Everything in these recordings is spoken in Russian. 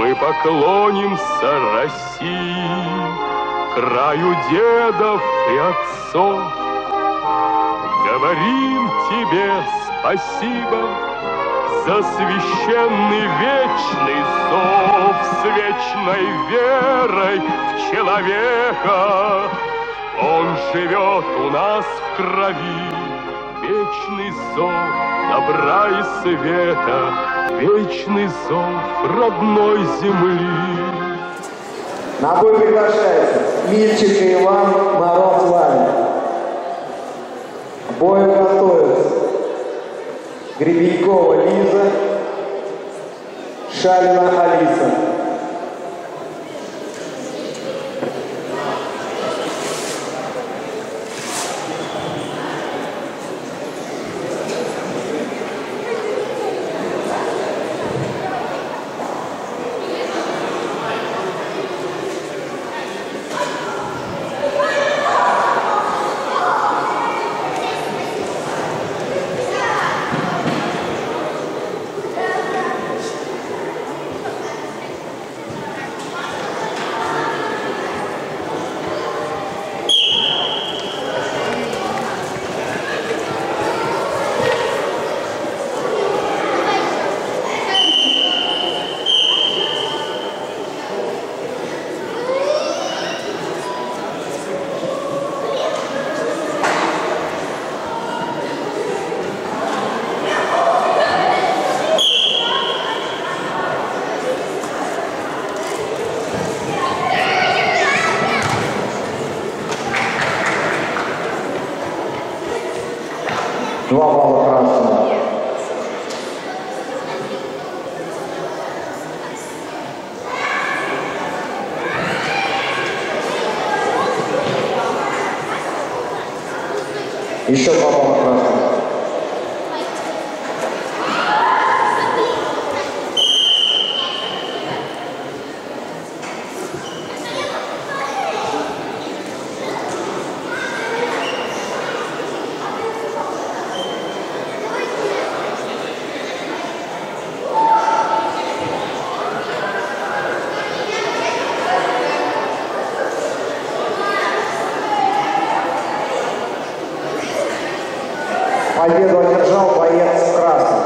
Мы поклонимся России, краю дедов и отцов. Говорим тебе спасибо за священный вечный зов, с вечной верой в человека. Он живет у нас в крови, вечный зов добра и света, вечный зов родной земли. На бой приглашается Мильченко Иван, Мороз Ваня. К бою готовятся Гребенькова Лиза, Шалина Алиса. Два балла красного. Еще два балла красного. Победу одержал боец в красном.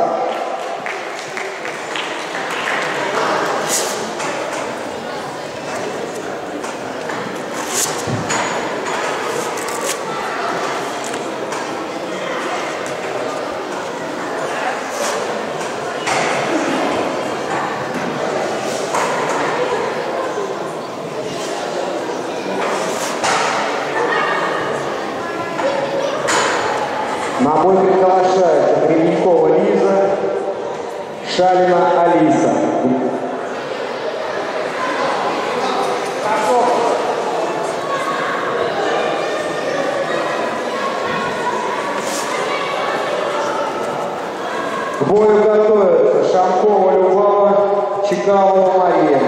На бой приглашаются Гребенькова Лиза, Шалина Алиса. К бою готовятся Шамкова Любава, Чекалова Мария.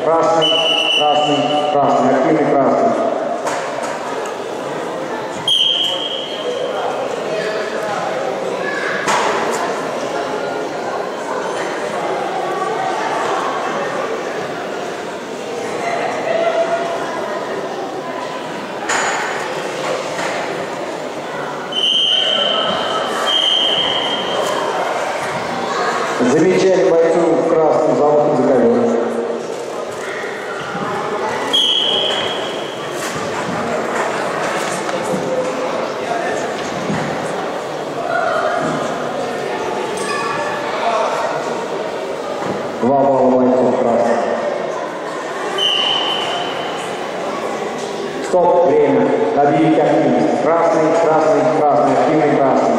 Красный, красный, красный, активный красный. Замечание бойцу в красном золотом за ковер. Два балла бойцов красных. Стоп, время. Объявить активность. Красный, красный, красный, активный красный.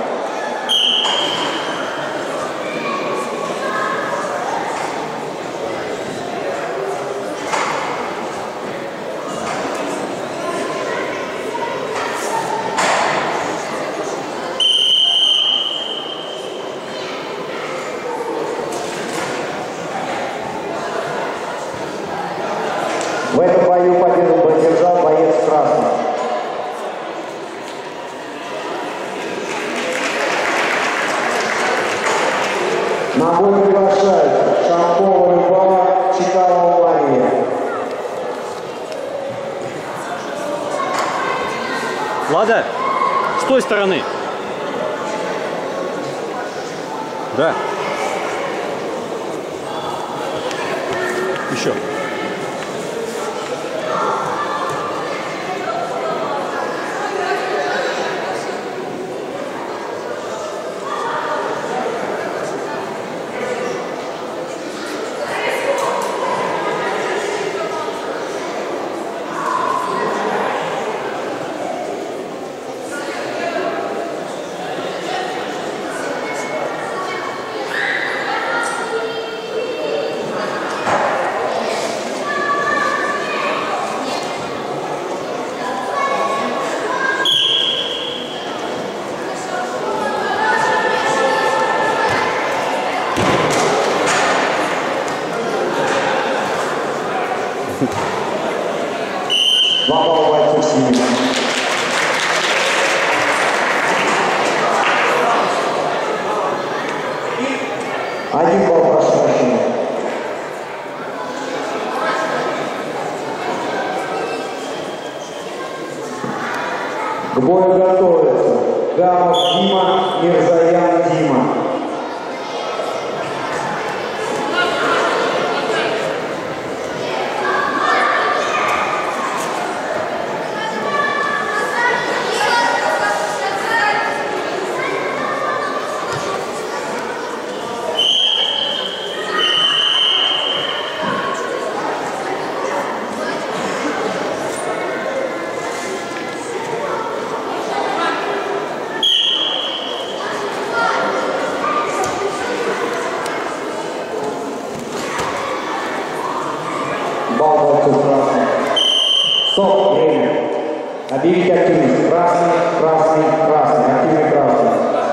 В этом бою победу поддержал боец красный. На бой приглашают Шамкова Любава, Чекалова Мария. Влада, с той стороны. Да. Еще. Два балла бойцов синих. Один балл, прошу прощения. К бою готовятся Гамов Дима, Мирзаян Дима. Балл бойцов красный. Стоп, время. Объявить активность. Красный, красный, красный. Активный красный.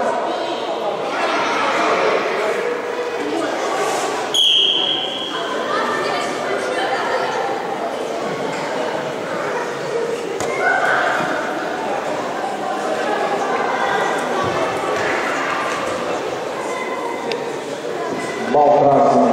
Балл красный.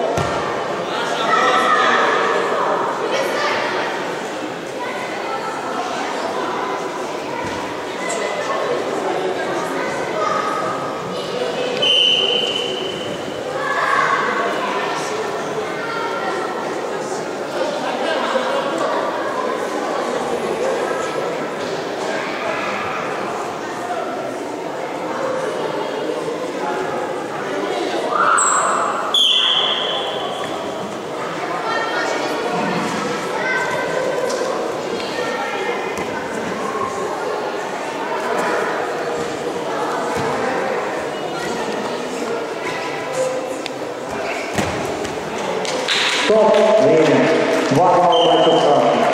Стоп, время. Два балла бойцов красных.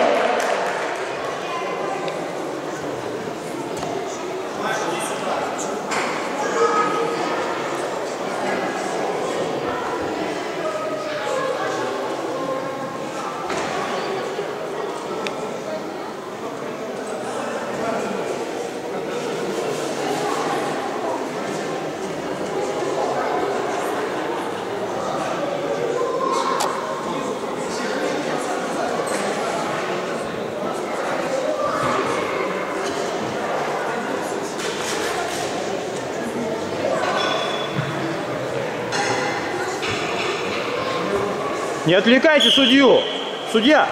Не отвлекайте судью! Судья!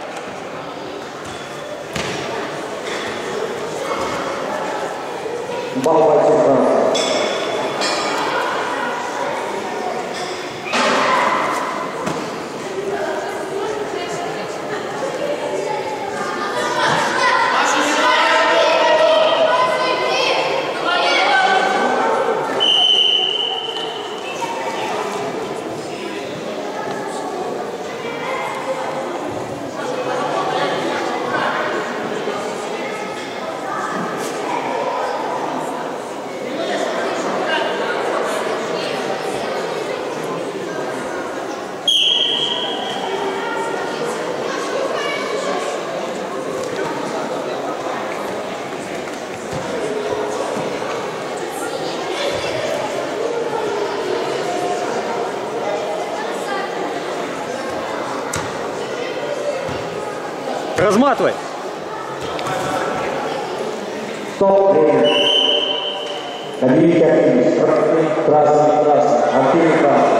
Бал бойцов красных. Разматывай! Стоп, время. Объявите активность. Красный, красный, красный. Активный красный.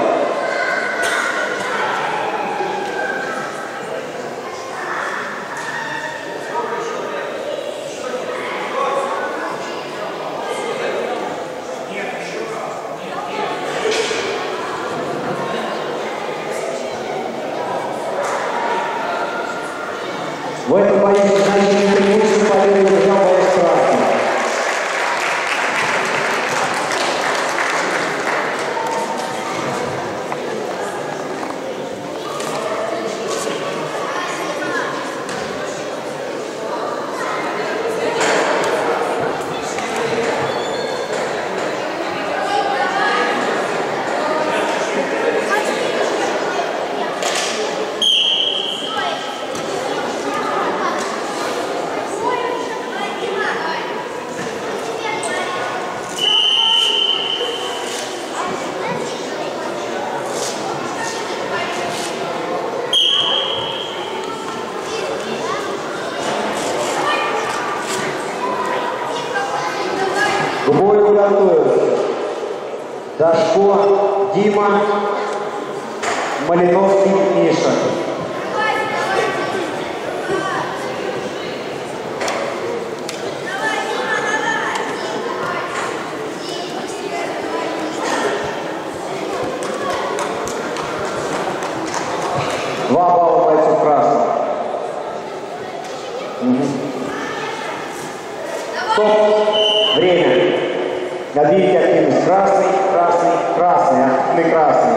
В этом бою значительное преимущество победы удержал боец красный. К бою готовятся Дашко Дима, Малиновский Миша. Два балла бойцов красных. Стоп. Время. Объявите активность. Красный, красный, красный. Активный красный.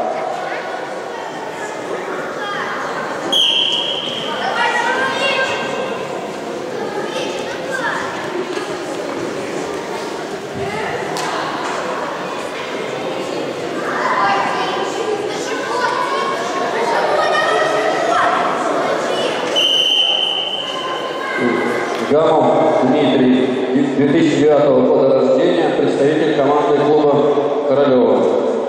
Гамов Дмитрий, 2009 года рождения, представитель команды клуба Королева.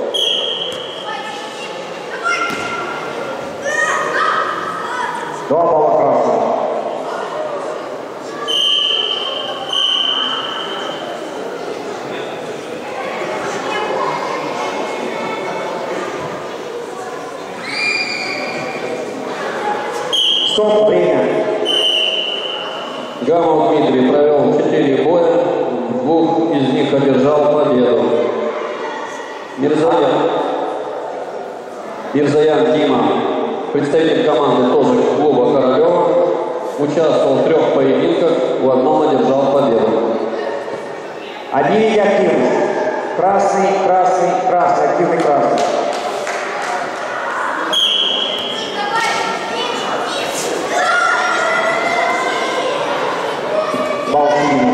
Два балла красного. Стоп, время. Гамов Дмитрий провел 4 боя, в 2 из них одержал победу. Мирзаян Дима, представитель команды тоже клуба Королева, участвовал в 3 поединках, в одном одержал победу. Объявите активность. Красный, красный, красный. Активный красный. Бал синий.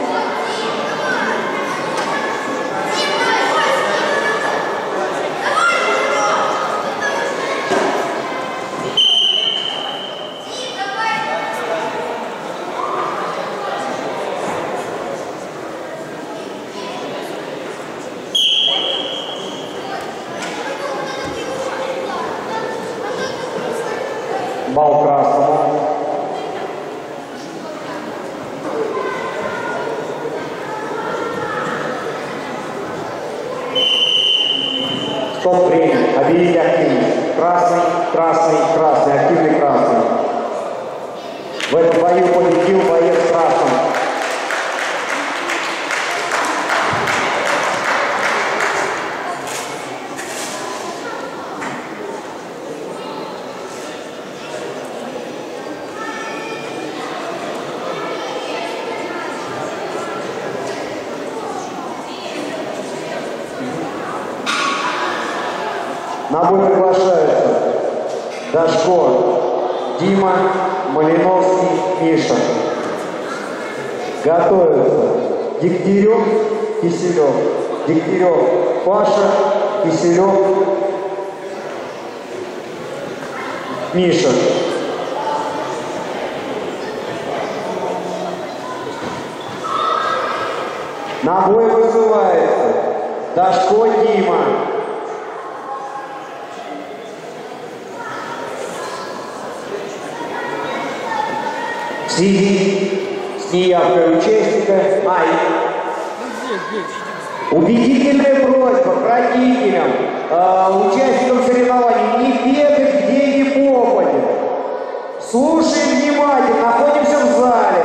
Бал красному. Стоп, время. Объявите активность. красный, красный, красный, активный красный. В этом бою победил боец в красном. На бой приглашаются Дашко Дима, Малиновский Миша. Готовятся Дегтярев, Киселев. Дегтярев Паша, Киселев Миша. На бой вызывается Дашко Дима. Среди с неявкой участника убедительная просьба к родителям, участникам соревнований не бегать где ни попадет. Слушаем внимательно, находимся в зале.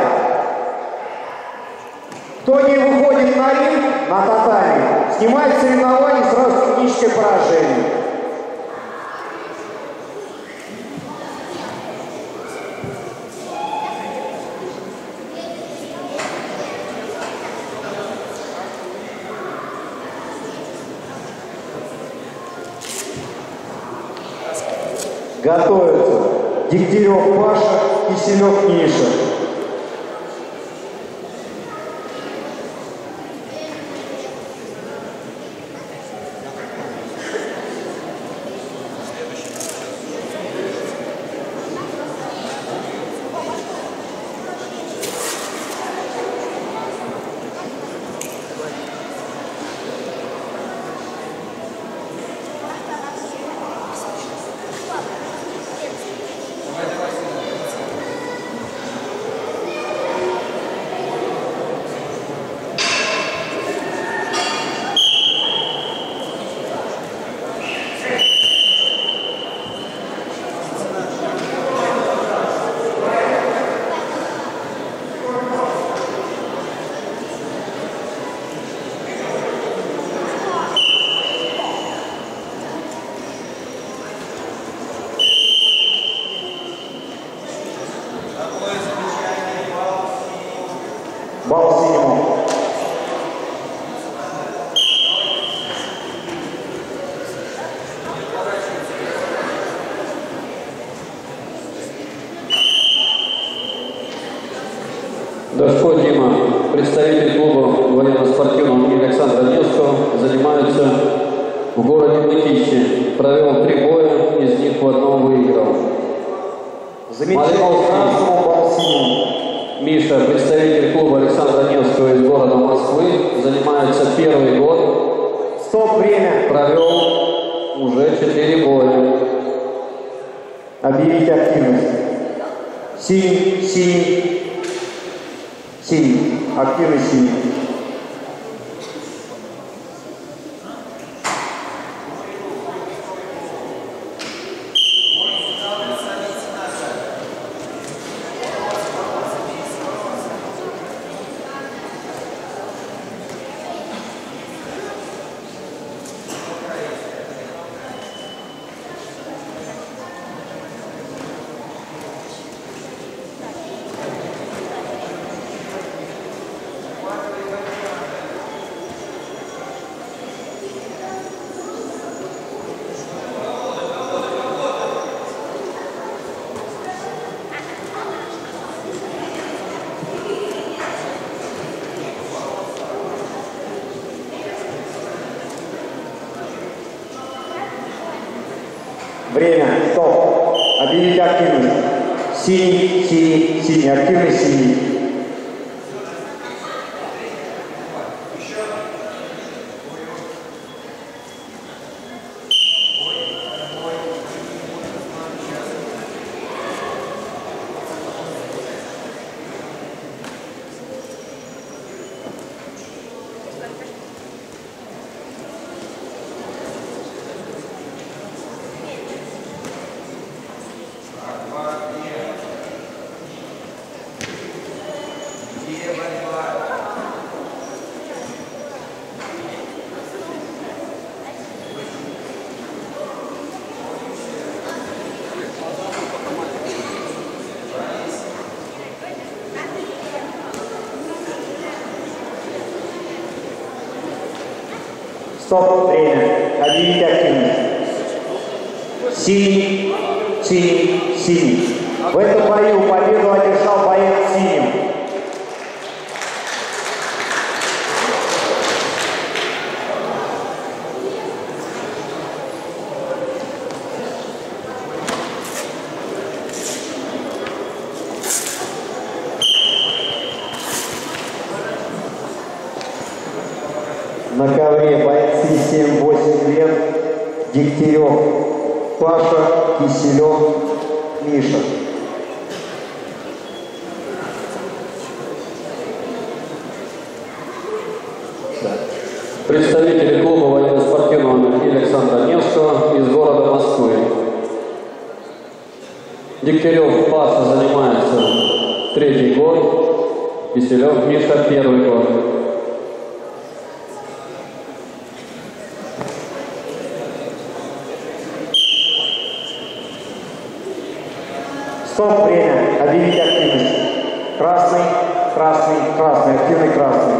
Кто не выходит на ринг, на татами, снимает соревнования сразу техническое поражение. Готовятся Дегтярев Паша, Киселев Миша. Бал синему. Дашко Дима, представитель клуба военно-спортивного имени Александра Невского, занимается в городе Мытищи. Провел 3 боя, из них в одном выиграл. Малиновский Миша, представитель клуба Александра Невского из города Москвы, занимается 1-й год. Стоп, время. Провел уже 4 боя. Объявить активность. Синий, синий, синий. Активность синий. Время. Стоп. Объявить активность. Синий, синий, синий. Активность синий. Стоп, время. Объявите активность. Синий, синий, синий. В этом бою победу одержал боец синим. На ковре бойцы 7-8 лет. Дегтярев Паша, Киселев Миша. Представители клуба военно-спортивного мира Александра Невского из города Москвы. Дегтярев Паша занимается 3-й год, Киселев Миша 1-й год. Стоп, время. Объявите активность. Красный, красный, красный. Активный красный.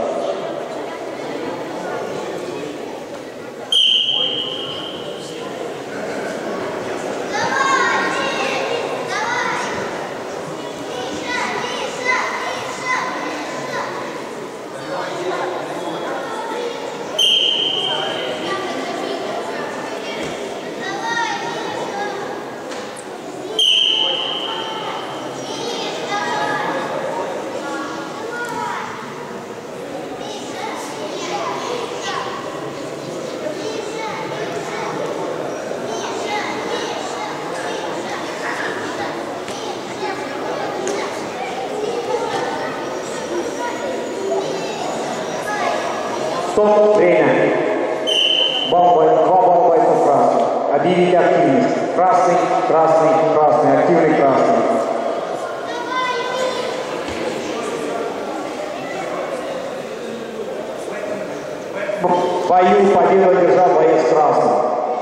Стоп, время. Два бойцов красных. Объявите активность. Красный, красный, красный. Активный красный. В бою победу одержал боец красный.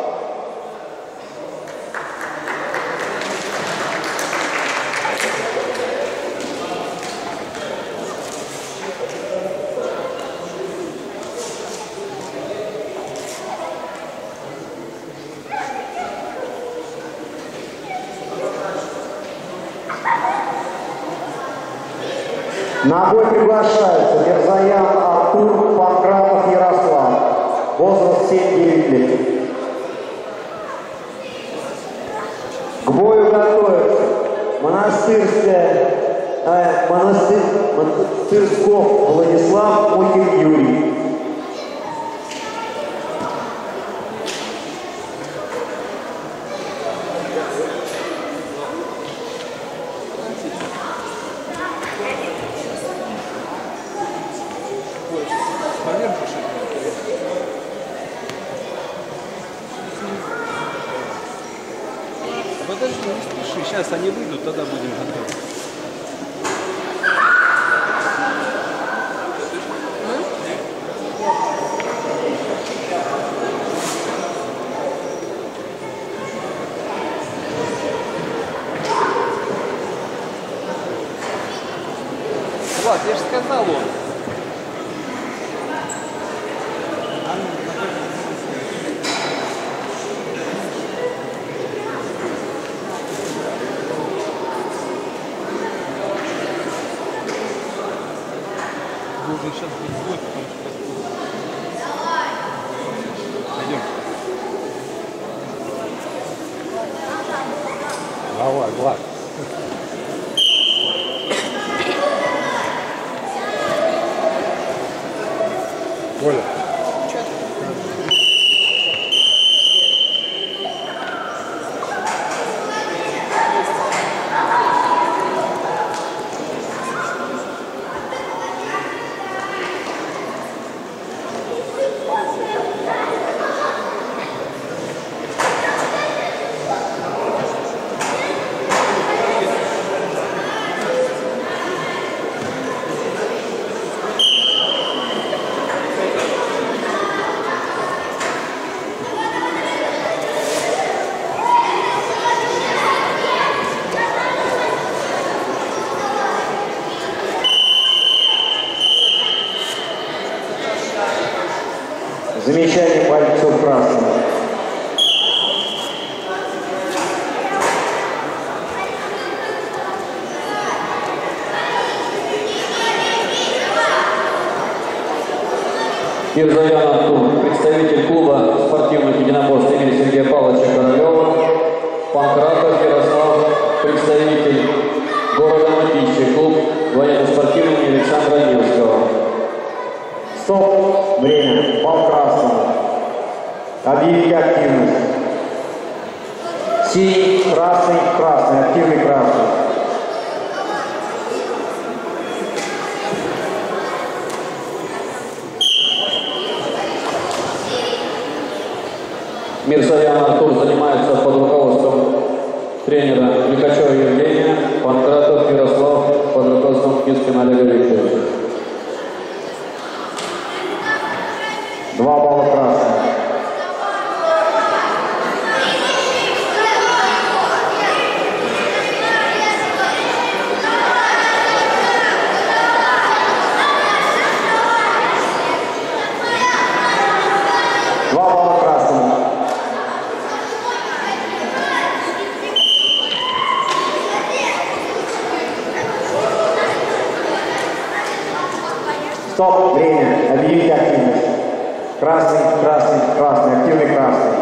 На бой приглашаются Мирзаян Артур, Панкратов Ярослав. Возраст 7-9 лет. К бою готовятся Монастырсков Владислав, Мухин Юрий. Подожди, не спеши, сейчас они выйдут, тогда будем готовы. Влад, я же сказал он. Должен сейчас быть бой, потому что... Пойдем. Давай, Влад. Коля. Замечание бойцов красного. Мирзаян Артур, представитель клуба спортивных единоборств имени Сергея Павловича Королева. Панкратов Ярослав, представитель города Мытищи, клуб военно-спортивный имени Александра Невского. Стоп. Время. Бал красного. Объявить активность. Синий, красный, красный. Активный красный. Мирзаян Артур занимается под руководством тренера Лихачева Евгения, Панкратов Ярослав под руководством Кискина Олега Викторовича. 2 балла красных. Стоп, время. Объявить активность. Красный, красный, красный. Активный красный.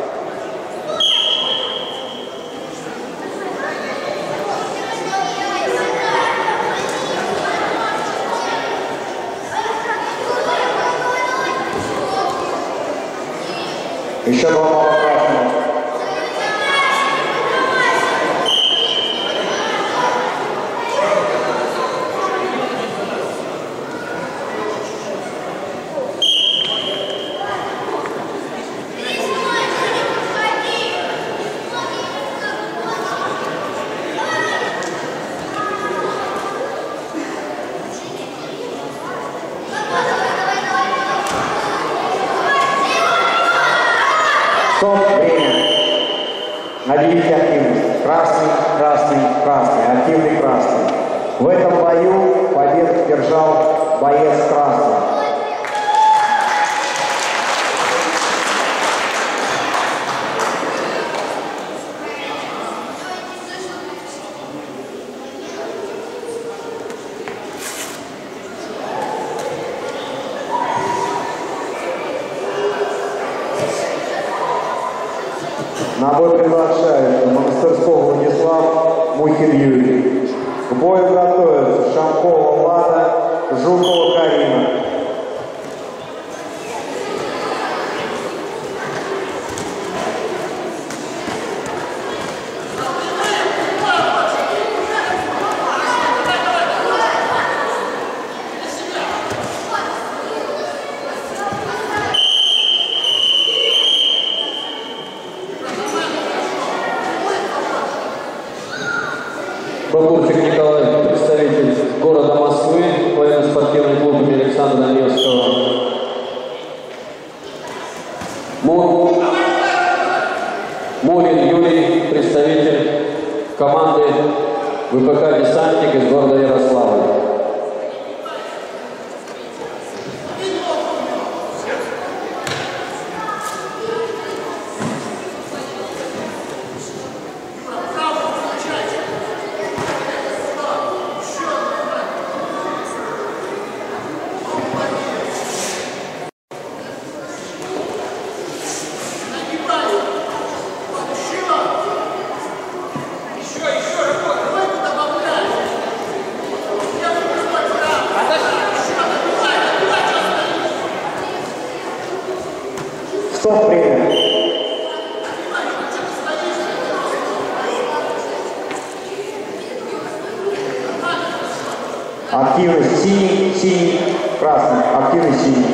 Еще 2 балла красного. Стоп, время. Объявить активность. Красный, красный, красный. Активный красный. В этом бою победу одержал боец красный. На бой приглашается Монастырского Владислав, Мухин Юрий. К бою готовятся Шамкова Влада, Жукова Карина. Бабурчик Николай, представитель города Москвы, военно-спортивный клуб имени Александра Невского. Мурин Юрий, представитель команды ВПК «Десантник» из города Ярославля. Стоп, время. Активность синий, синий, красный. Активность синий.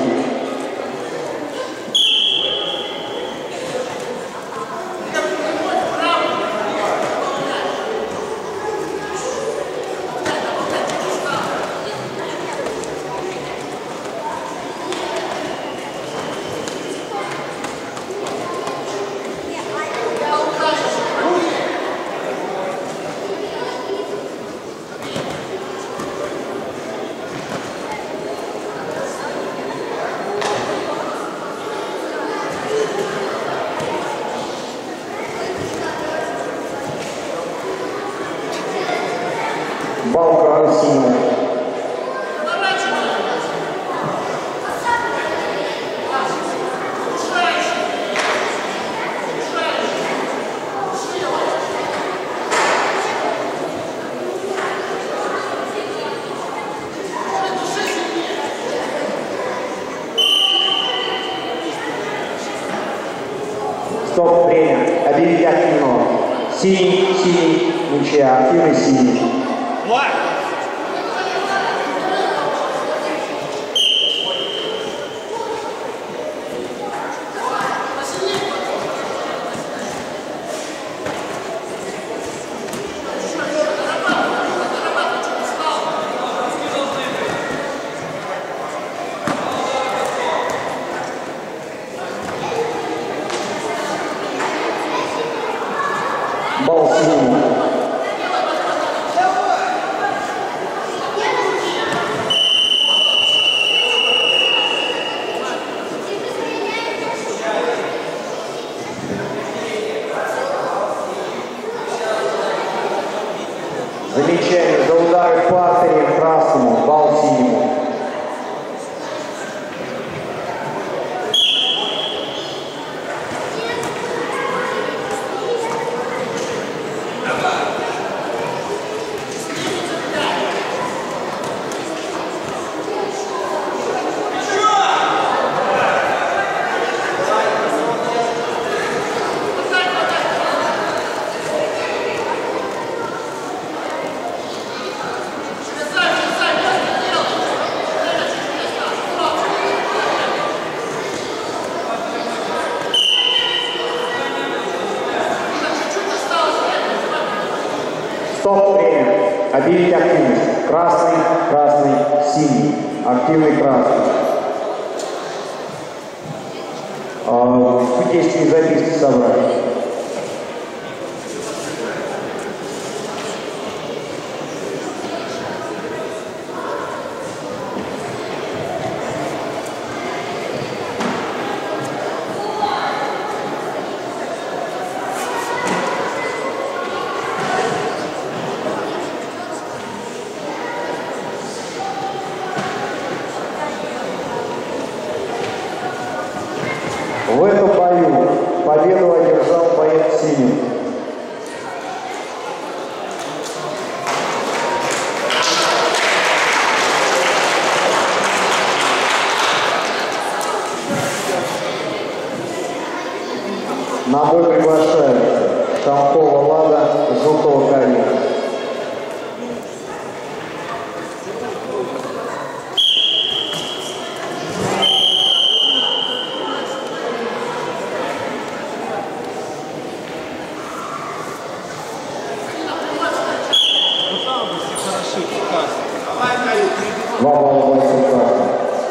Стоп, время. Объявить активно. Синий, синий, ничья, активный синий. Бал синему. Замечание. За удары в партере красному. Бал синему. Стоп, время. Объявить активность. Красный, красный, синий. Активный красный. Путейские записки собрать. В этом бою победу одержал боец синий. На бой приглашается Шамкова Лада, Жукова Карина. Два балла бойцов красных.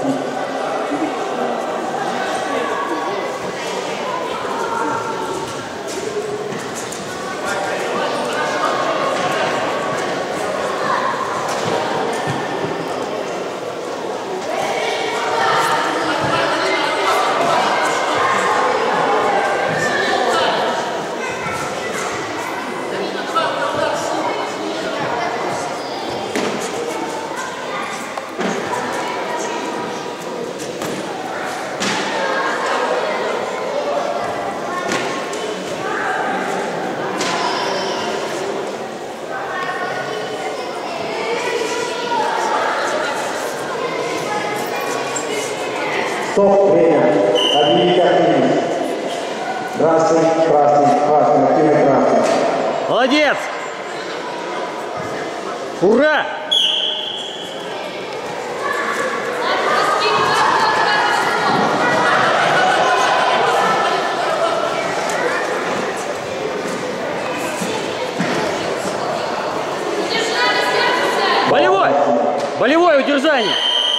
Стоп, время. Объявить активность. Красный, красный, красный, активный красный. Молодец! Ура! Болевой! Болевое удержание!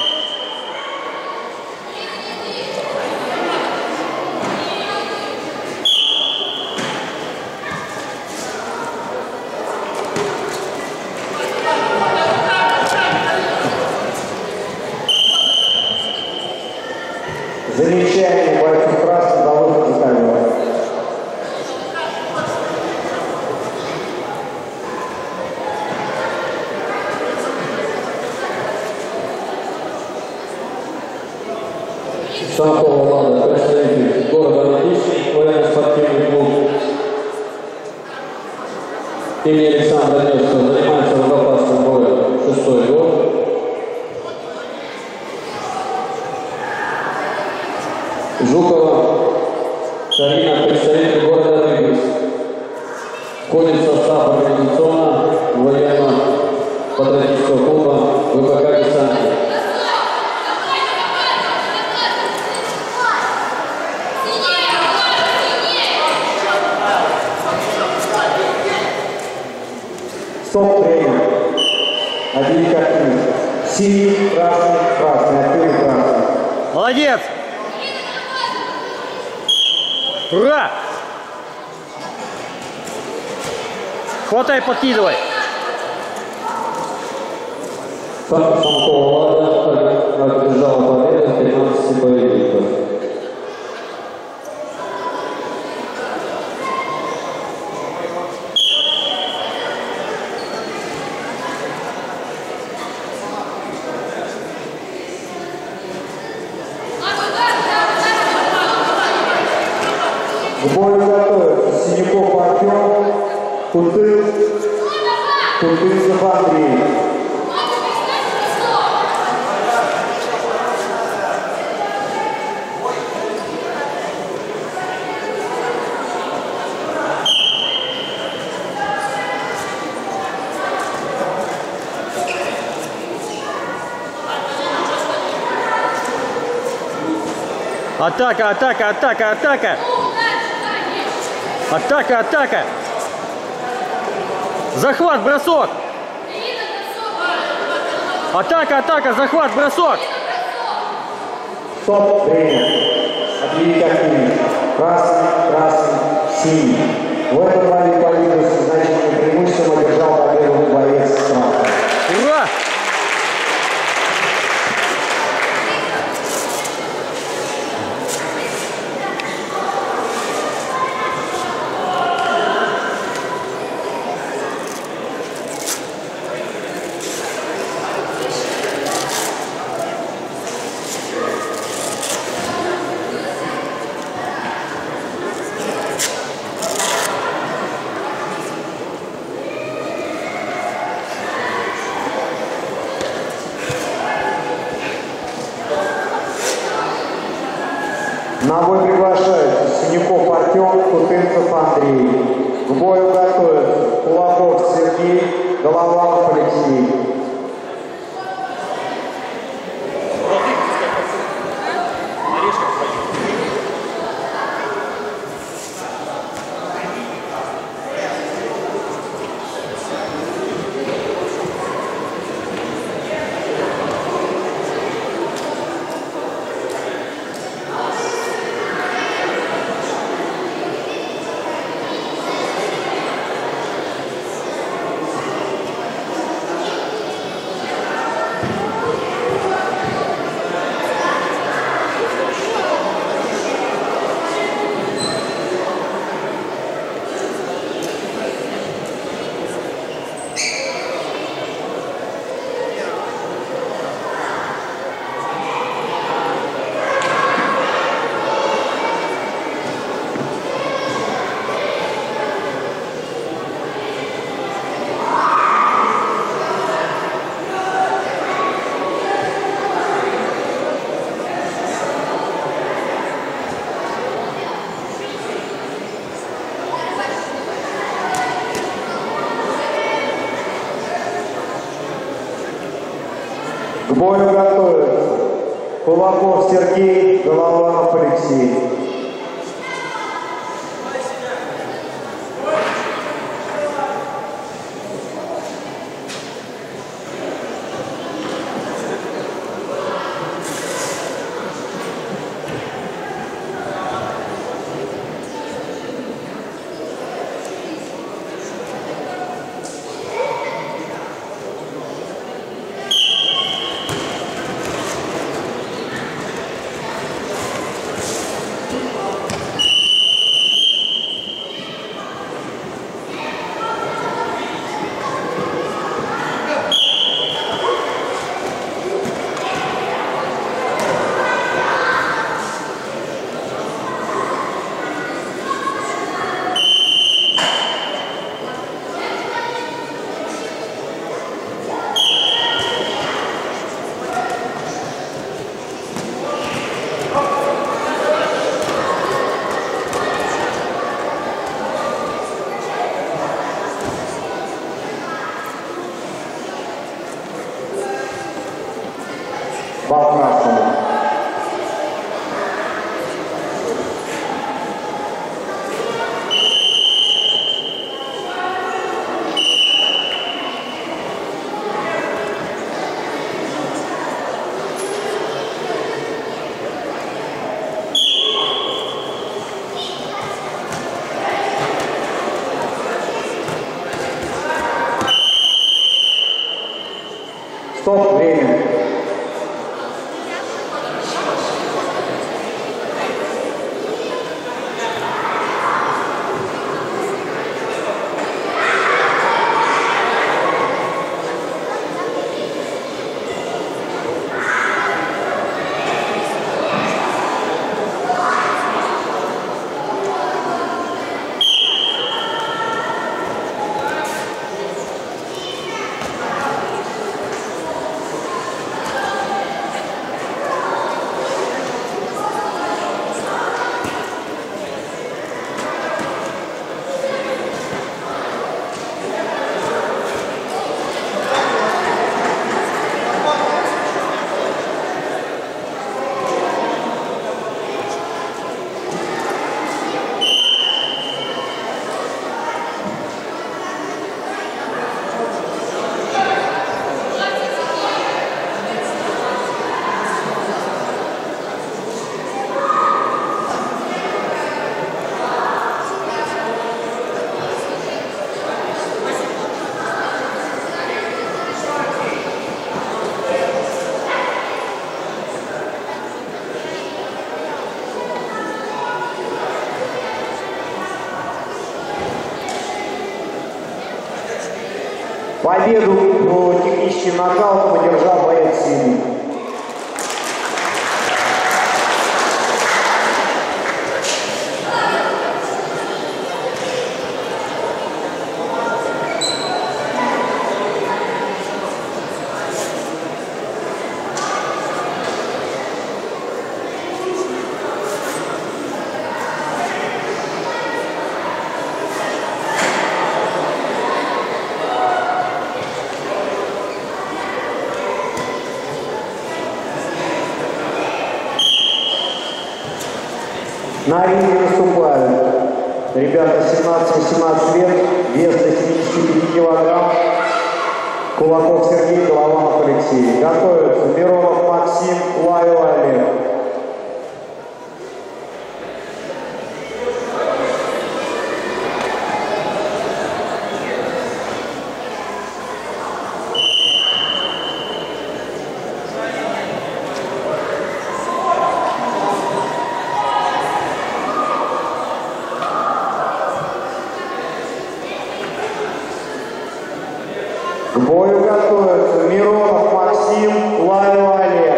Замечание бойцов красных на выход за ковер. Шамкова Лада, представитель города Мытищи, военно-спортивный клуб имени Александра Невского, занимается рукопашным боем 6-й год. Жукова Карина, представитель Синий, красный, красный, активный красный. Молодец! Ура! Хватай, подкидывай. Самкова Лада одержала победу в 15 поединках. К бою готовятся Синяков Артем, Кутынцев Андрей. Атака, атака, атака, атака. Атака, атака. Захват, бросок. Атака, атака, захват, бросок. Стоп, время. Объявить активность. Красный, красный, синий. В этом бою победу с значительным преимуществом одержал победу боец Страха. Ура! На бой приглашаются Синяков Артем, Кутынцев Андрей. К бою готовятся Кулаков Сергей, Голованов Алексей. К бою готовятся Кулаков Сергей, Голованов Алексей. Бал красному. Победу по техническим нокаутам одержал боец сильный. На ринге выступают ребята 17-18 лет, вес до 75 килограмм, Кулаков Сергей, Голованов Алексей. Готовятся Миронов Максим, Лайл Олег. К бою готовятся Миронов Максим, Лайл Олег.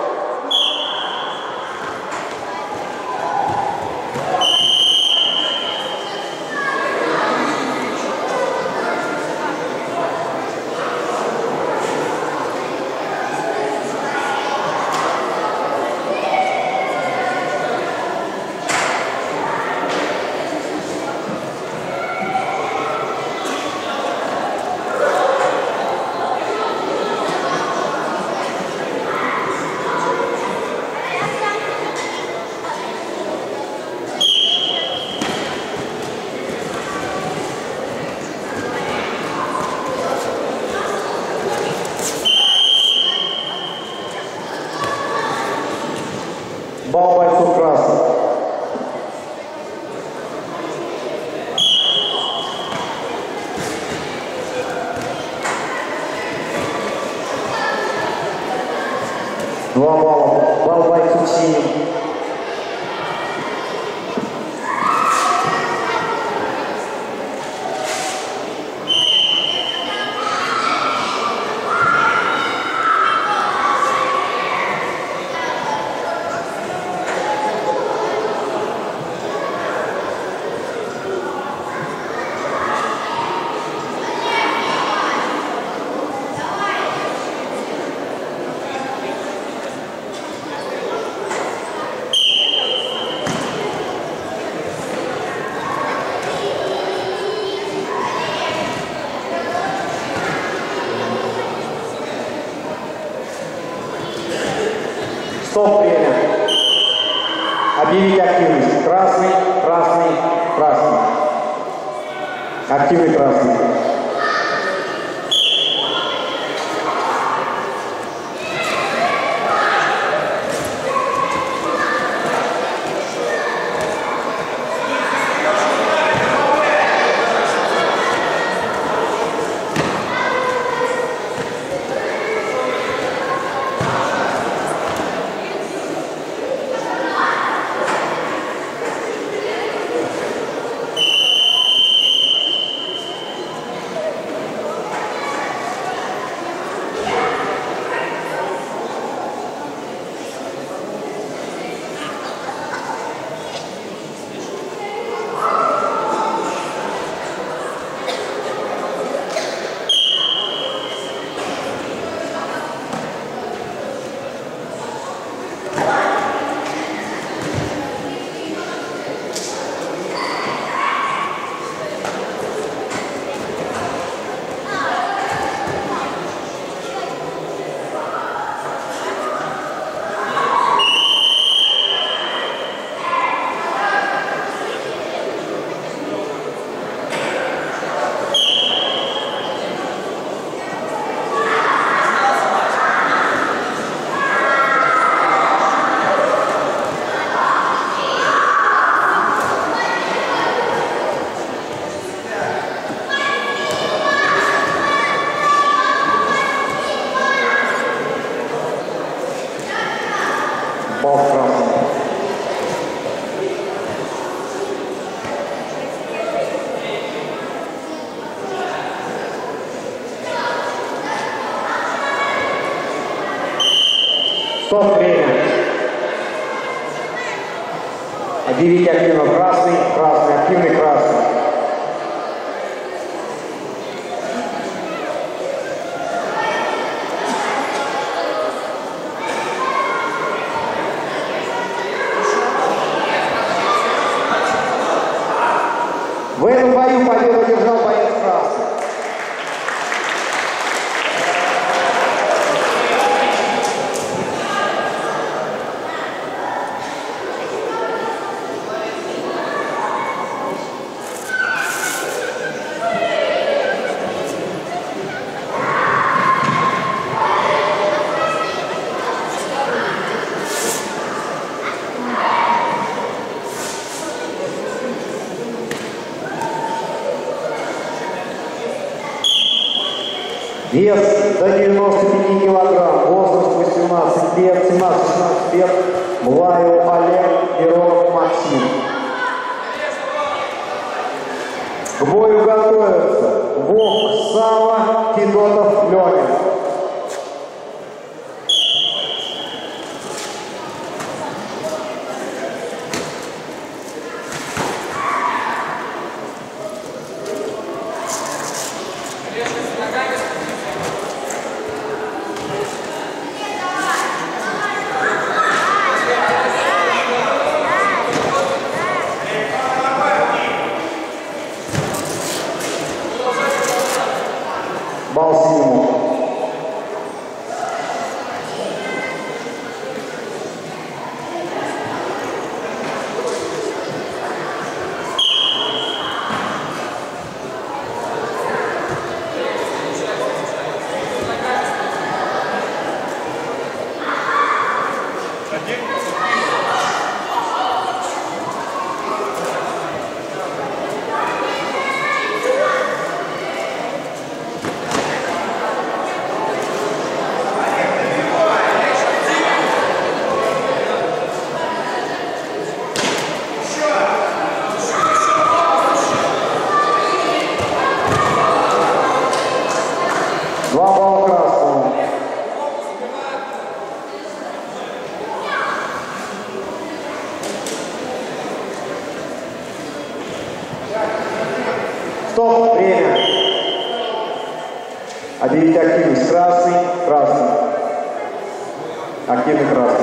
Бал бойцов красных. Два балла. Бал бойцов синих. Стоп, время. Объявить активность. Красный, красный, красный. Активный красный. Бал красный. Стоп, время. Объявить активно красный, красный, активный красный. В этом бою победу одержал боец красный. Вес до 95 килограмм, возраст 18 лет, 17-16 лет, Млаев Олег, Перов Максим. К бою готовятся Вовк Сава, Федотов Леня. Бал синему. Два балла красного. Стоп, время. Объявить активность. Красный, красный. Активный красный.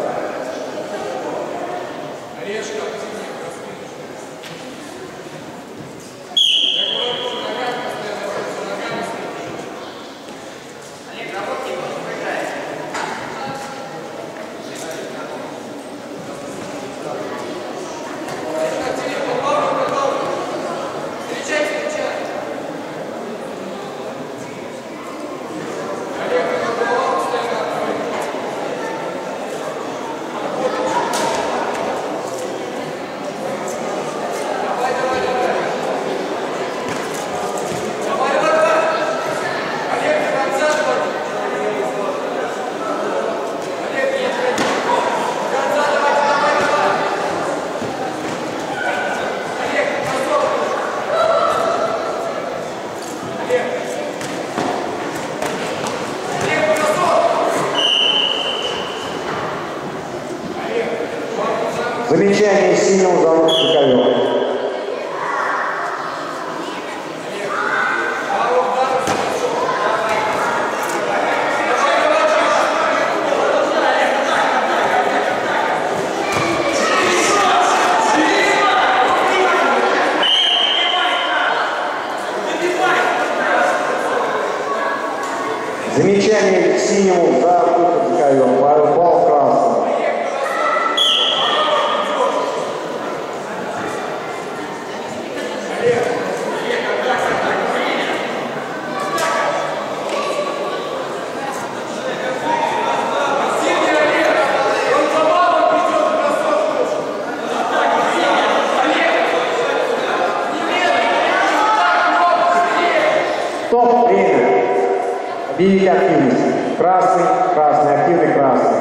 Замечание синего за Ковёв. Замечание синему за Ковёв. Бал красный. Стоп, время. Объявить активность. Красный, красный, активный красный.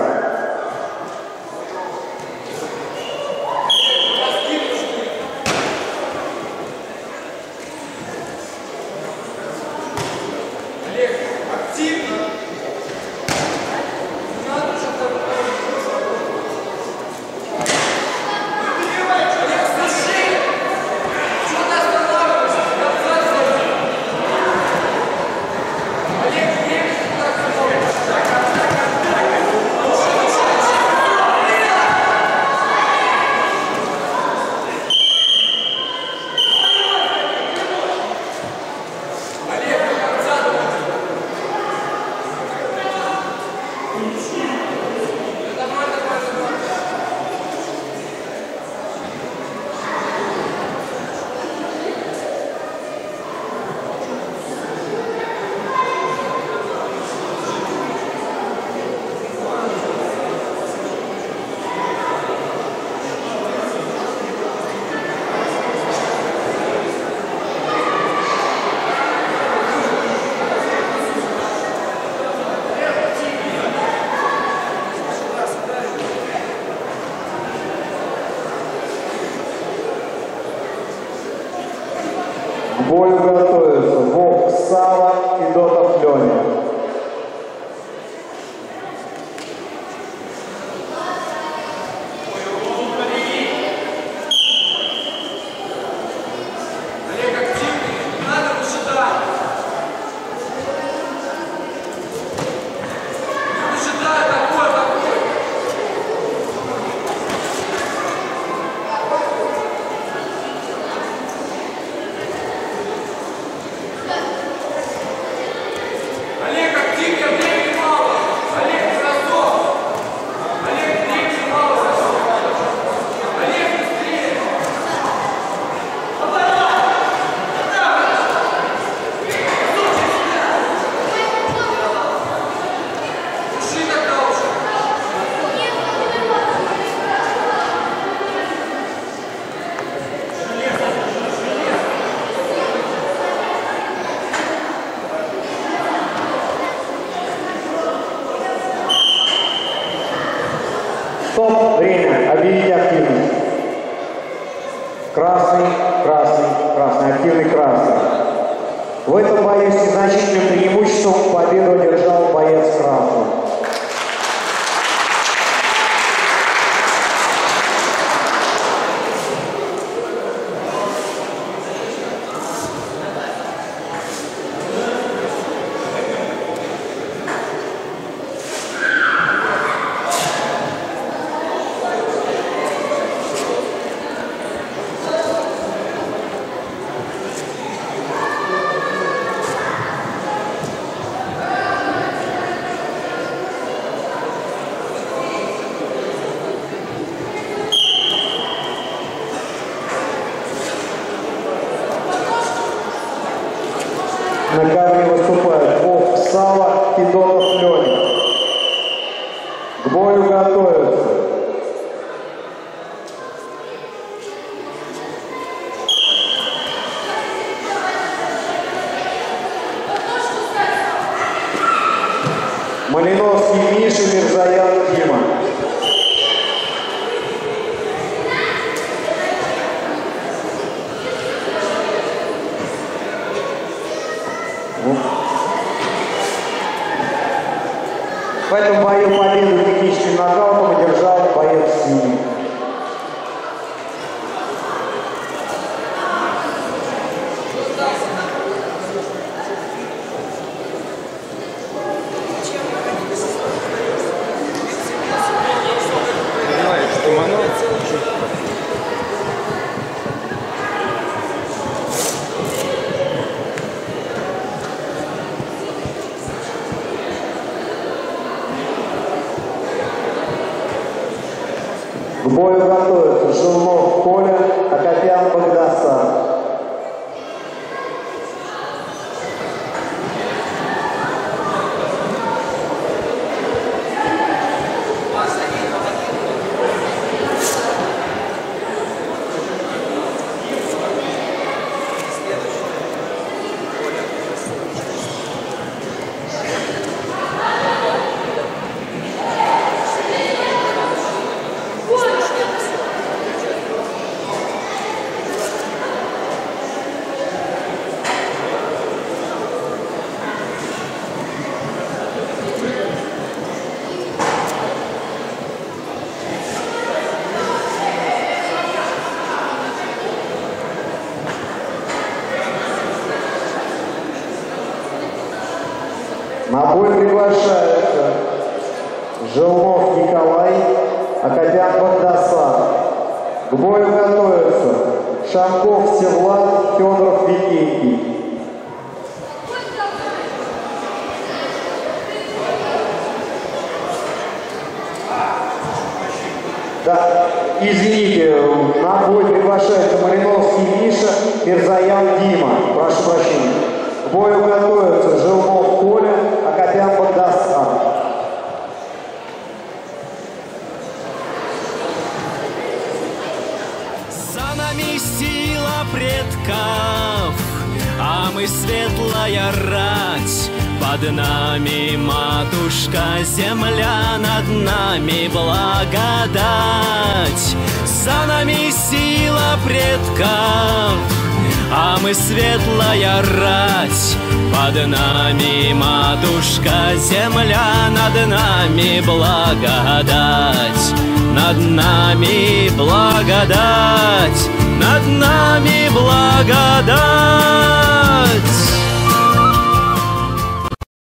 Олег, активно. Не надо что-то К бою готовятся Вовк Сава и Дотов Леня. Стоп, время, объявите активность. Красный, красный, красный, активный красный. В этом бою с незначительным преимуществом победу одержал боец красный. На камне выступают Вовк Сава и Дотов Леня. К бою готовятся Малиновский Миша, Мирзаян Дима. В этом бою победу техническим нокаутом одержал боец синий. К бою готовятся Желнов Коля, Акопян Багдасан. На бой приглашаются Желнов Николай, Акопян Багдасан. К бою готовятся Шамков Всевлад, Федоров Викентий. Да, извините, на бой приглашается Малиновский Миша, Мирзаян Дима. Прошу прощения. К бою готовятся Желнов Коля, Акопян Багдасан. За нами сила предков, а мы светлая рать. Под нами матушка земля, над нами благодать. За нами сила предков, а мы светлая рать. Под нами матушка земля, над нами благодать. Над нами благодать, над нами благодать.